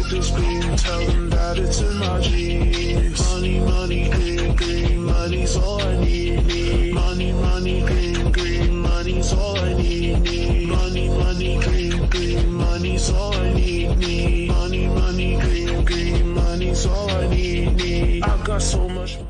this beam, tell them that it's in my genes. Money, money, green, green, money's all I need. Money, money, green, green, money's all I need. Money, money, green, green, money's all I need. Money, money, green, green, money's all I need. I got so much.